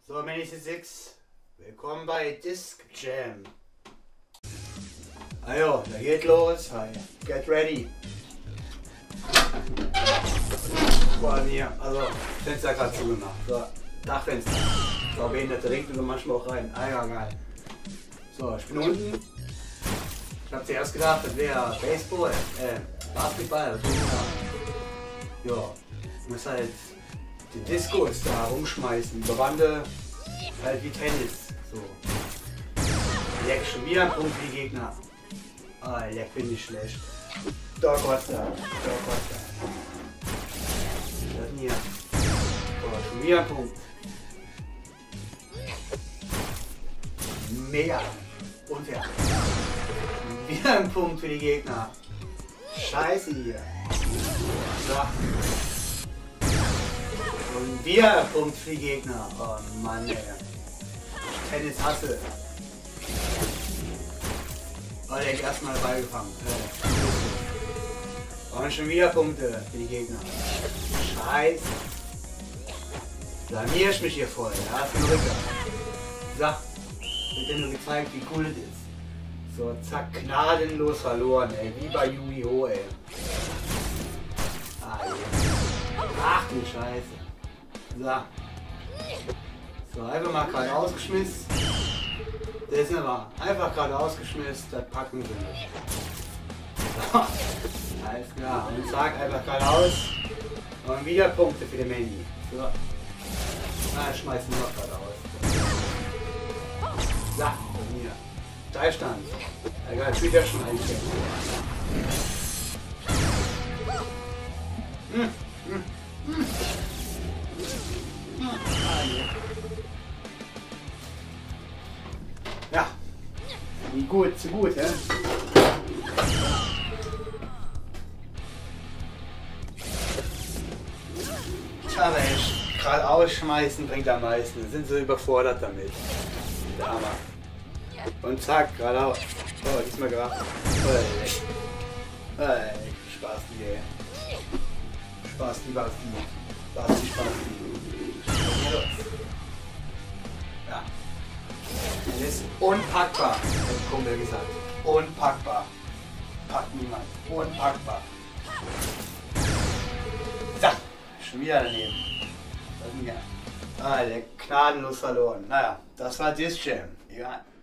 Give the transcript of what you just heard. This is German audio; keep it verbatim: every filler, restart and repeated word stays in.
So, Maniac sechs, willkommen bei Disc Jam. Also, da geht los. Hi. Get ready. Boah, hier, also, Fenster gerade zugemacht. So, Dachfenster. So, Behinderte regnet manchmal auch rein. Ah ja, geil. So, ich bin unten. Ich hab zuerst gedacht, das wäre Baseball, äh, Basketball. Ja, ich muss halt die Discos da rumschmeißen, die Wande halt wie Tennis. So. Leck, schon wieder ein Punkt für die Gegner. Ah, leck, bin ich schlecht. Da Costa, da Costa. Das hier. Oh, schon wieder ein Punkt. Mega. Unfair. Wieder ein Punkt für die Gegner. Scheiße hier. So. Und wieder ein Punkt für die Gegner. Oh Mann, ey. Tennis hasse. Oh, der hat erstmal Ball gefangen. Und schon wieder Punkte für die Gegner. Scheiße. Blamier ich mich hier voll. Ja, ist ein Rücker. So. Wird dir nur gezeigt, wie cool es ist. So, zack, gnadenlos verloren, ey. Wie bei Yu-Gi-Oh!, ey. Ah, ach du Scheiße. So. So, einfach mal gerade ausgeschmissen. Das ist aber einfach gerade ausgeschmissen, das packen sie nicht. So. Alles klar. Und zack, einfach geradeaus. Und wieder Punkte für den Mandy. So. Ah, schmeißen wir noch geradeaus. So, hier. Steilstand. Egal, spielt ja schon eingeschränkt. Hm, hm, hm. Ah, ja. Wie gut, zu gut, ja? Tja, aber gerade ausschmeißen bringt am meisten. Da sind sie überfordert damit. Der Hammer. Und zack, geradeaus. Oh, diesmal gerade. Hey. Hey, Spaß, die, ey. Spaß, die, Spaß, die. Spaß, die, Spaß, die. Ja. Das ist unpackbar, hat der Kumpel gesagt. Unpackbar. Packt niemand. Unpackbar. So, schon wieder daneben. Was denn hier? Ah, der gnadenlos verloren. Naja, das war Disc Jam. Egal.